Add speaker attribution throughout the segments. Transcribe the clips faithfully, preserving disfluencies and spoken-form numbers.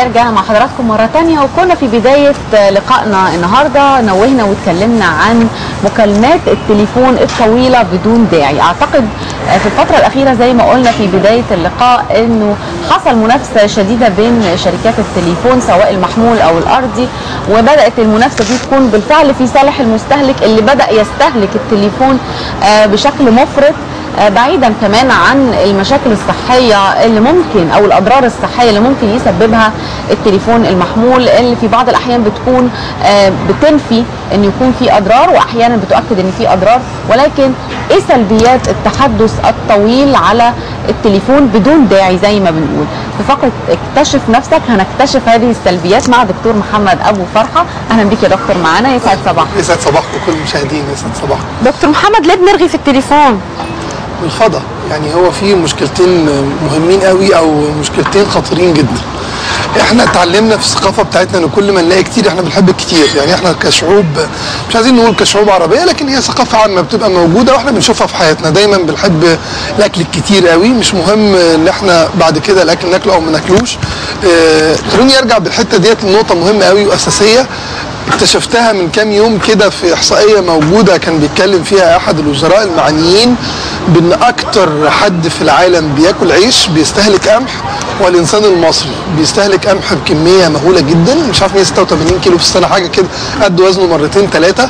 Speaker 1: الحياة رجعنا مع حضراتكم مرة تانية، وكنا في بداية لقائنا النهاردة نوهنا واتكلمنا عن مكالمات التليفون الطويلة بدون داعي. أعتقد في الفترة الأخيرة زي ما قلنا في بداية اللقاء إنه حصل منافسة شديدة بين شركات التليفون سواء المحمول أو الأرضي، وبدأت المنافسة دي تكون بالفعل في صالح المستهلك اللي بدأ يستهلك التليفون بشكل مفرط، بعيدا كمان عن المشاكل الصحية اللي ممكن أو الأضرار الصحية اللي ممكن يسببها التليفون المحمول، اللي في بعض الأحيان بتكون بتنفي أن يكون في أضرار وأحيانا بتؤكد أن في أضرار. ولكن إيه سلبيات التحدث الطويل على التليفون بدون داعي زي ما بنقول؟ في فقرة اكتشف نفسك هنكتشف هذه السلبيات مع دكتور محمد أبو فرحة. أهلا بيك يا دكتور معانا، يسعد صباحك.
Speaker 2: يسعد صباحكم كل المشاهدين، يسعد صباحكم.
Speaker 1: دكتور محمد، ليه بنرغي في التليفون؟
Speaker 2: الفضاء، يعني هو في مشكلتين مهمين قوي او مشكلتين خطيرين جدا. احنا اتعلمنا في الثقافه بتاعتنا ان كل ما نلاقي كتير احنا بنحب الكتير، يعني احنا كشعوب مش عايزين نقول كشعوب عربيه، لكن هي ثقافه عامه بتبقى موجوده واحنا بنشوفها في حياتنا. دايما بنحب الاكل الكتير قوي، مش مهم ان احنا بعد كده الاكل ناكله او ما ناكلوش. اه خلوني ارجع بالحته ديت لنقطه مهمه قوي واساسيه اكتشفتها من كام يوم كده في احصائيه موجوده كان بيتكلم فيها احد الوزراء المعنيين بان اكتر حد في العالم بياكل عيش بيستهلك قمح هو الانسان المصري. بيستهلك قمح بكميه مهوله جدا، مش عارف مية وستة وتمانين كيلو في السنه، حاجه كده قد وزنه مرتين ثلاثه.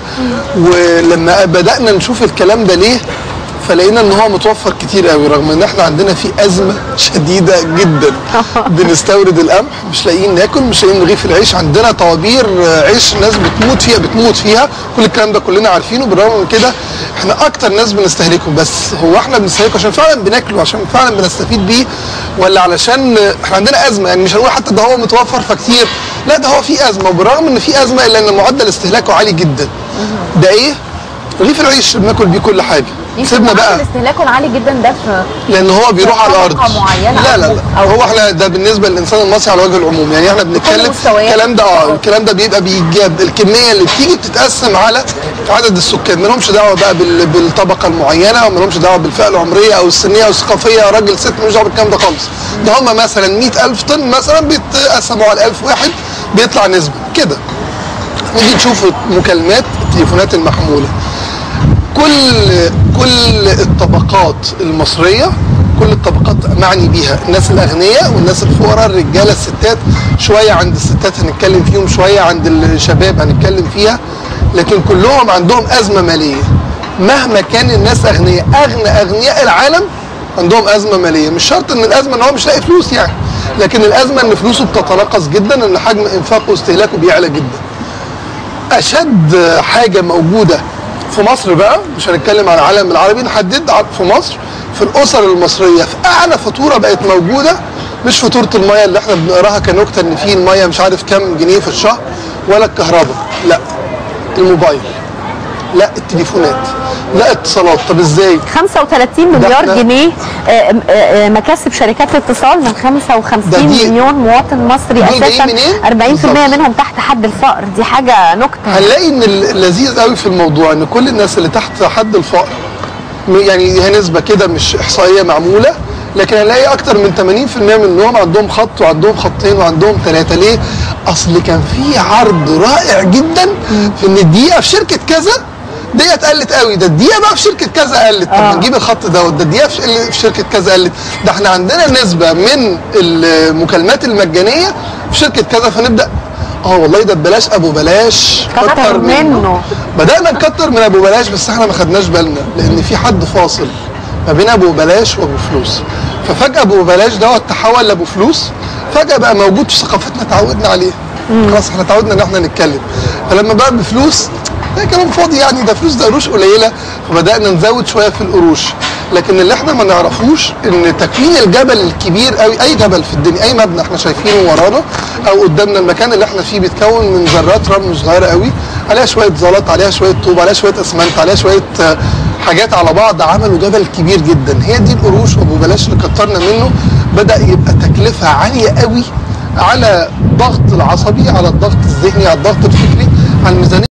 Speaker 2: ولما بدانا نشوف الكلام ده ليه فلقينا ان هو متوفر كتير قوي، رغم ان احنا عندنا في ازمه شديده جدا. بنستورد القمح مش لاقيين ناكل، مش لاقيين رغيف العيش، عندنا طوابير عيش ناس بتموت فيها بتموت فيها، كل الكلام ده كلنا عارفينه. بالرغم من كده احنا اكتر ناس بنستهلكه. بس هو احنا بنستهلكه عشان فعلا بناكله، عشان فعلا بنستفيد بيه، ولا علشان احنا عندنا ازمه؟ يعني مش هنقول حتى ده هو متوفر فكتير، لا ده هو في ازمه. وبالرغم ان في ازمه الا ان معدل استهلاكه عالي جدا. ده ايه؟ رغيف العيش بناكل بيه كل حاجه.
Speaker 1: سيبنا بقى استهلاكه العالي جدا ده في
Speaker 2: لان هو بيروح على الارض.
Speaker 1: لا
Speaker 2: لا لا هو احنا ده بالنسبه للانسان المصري على وجه العموم، يعني احنا بنتكلم الكلام ده اه الكلام ده بيبقى بيجاب الكميه اللي بتيجي بتتقسم على عدد السكان، ما لهمش دعوه بقى بالطبقه المعينه، او ما لهمش دعوه بالفئه العمريه او السنيه او الثقافيه، راجل ست مش دعوه بالكلام ده خالص. ده هم مثلا مية ألف طن مثلا بيتقسموا على ألف واحد، بيطلع نسبه كده. نيجي نشوف مكالمات التليفونات المحموله، كل كل الطبقات المصريه، كل الطبقات معني بيها، الناس الاغنياء والناس الفقراء، الرجاله الستات، شويه عند الستات هنتكلم فيهم، شويه عند الشباب هنتكلم فيها، لكن كلهم عندهم ازمه ماليه. مهما كان الناس اغنياء، اغنى اغنياء العالم عندهم ازمه ماليه. مش شرط ان الازمه ان هو مش لاقي فلوس يعني، لكن الازمه ان فلوسه بتتناقص جدا، ان حجم انفاقه واستهلاكه بيعلى جدا. اشد حاجه موجوده في مصر بقى، مش هنتكلم عن العالم العربي، نحدد في مصر في الاسر المصريه في اعلى فاتوره بقت موجوده، مش فاتوره الميه اللي احنا بنقراها كنكته ان في الميه مش عارف كام جنيه في الشهر، ولا الكهرباء، لا الموبايل، لا التليفونات، لا اتصالات. طب ازاي؟
Speaker 1: خمسة وتلاتين مليار جنيه مكاسب شركات الاتصال من خمسة وخمسين مليون مواطن مصري، اساسا أربعين في المية منهم تحت حد الفقر. دي حاجه نكته.
Speaker 2: هنلاقي ان اللذيذ قوي في الموضوع ان كل الناس اللي تحت حد الفقر، يعني هي نسبه كده مش احصائيه معموله، لكن هنلاقي اكتر من تمانين في المية منهم عندهم خط وعندهم خطين وعندهم ثلاثه. ليه؟ اصل كان في عرض رائع جدا في ان الدقيقه في شركه كذا ديت قلت قوي، ده الدقيقه بقى في شركه كذا قلت، طب ما نجيب الخط دوت، ده الدقيقه في شركه كذا قلت، ده احنا عندنا نسبه من المكالمات المجانيه في شركه كذا، فنبدا اه والله ده ببلاش ابو بلاش
Speaker 1: كتر منه. منه
Speaker 2: بدانا نكتر من ابو بلاش، بس احنا ما خدناش بالنا لان في حد فاصل ما بين ابو بلاش وابو فلوس. ففجاه ابو بلاش دوت تحول لابو فلوس، فجاه بقى موجود في ثقافتنا اتعودنا عليه. خلاص احنا اتعودنا ان احنا نتكلم، فلما بقى بفلوس ده كلام فاضي، يعني ده فلوس، ده قروش قليله، فبدانا نزود شويه في القروش. لكن اللي احنا ما نعرفوش ان تكوين الجبل الكبير قوي، اي جبل في الدنيا، اي مبنى احنا شايفينه ورانا او قدامنا، المكان اللي احنا فيه بيتكون من ذرات رمل صغيره قوي، عليها شويه زلط، عليها شويه طوب، عليها شويه اسمنت، عليها شويه حاجات على بعض، عملوا جبل كبير جدا. هي دي القروش وابو بلاش اللي كترنا منه. بدا يبقى تكلفه عاليه قوي على الضغط العصبي، على الضغط الذهني، على الضغط الفكري، على الميزانيه.